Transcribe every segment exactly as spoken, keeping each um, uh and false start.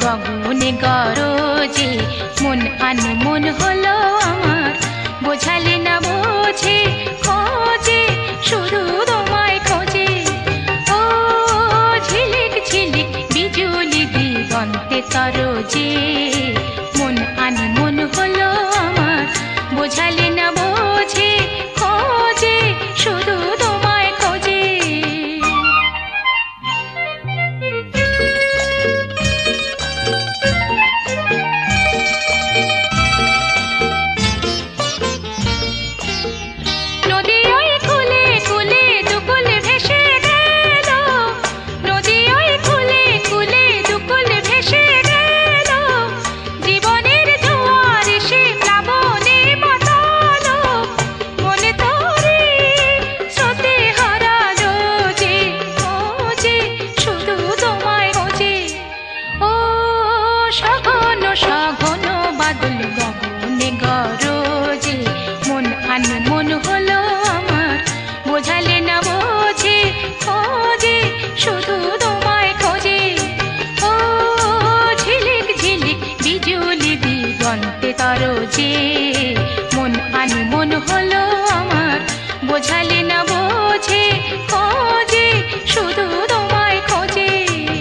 আগুনে গরজে মন আনমন হলো আমার বোঝালে না বোঝে খোঁজে শুধু তোমায় খোঁজে ও ঝিলিক ঝিলিক বিজুলি দিগন্তে তরজে মন আনমন হলো আমার বোঝালে না বোঝে খোঁজে শুধু তোমায় খোঁজে মন হলো আমার বোঝালে না বোঝে খোঁজে শুধু তোমায় খোঁজে ও ঝিলিক ঝিলিক বিজুলি দিগন্তে তরজে মন আনমন হলো আমার বোঝালে না বোঝে খোঁজে শুধু তোমায় খোঁজে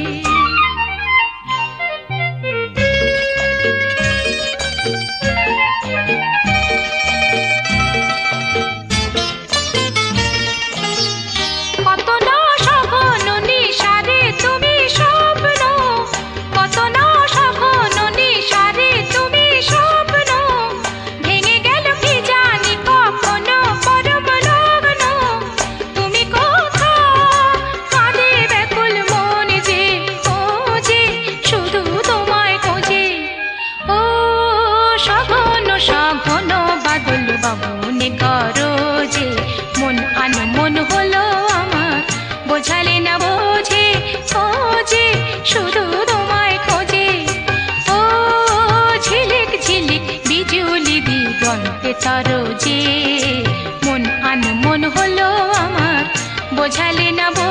বাবুনে গরজে মন আনমন হলো আমার বোঝালে না বোঝে খোঁজে শুধু তোমায় খোঁজে ও ঝিলিক ঝিলিক বিজুলি দিগন্তে তরজে মন আনমন হলো আমার বোঝালে না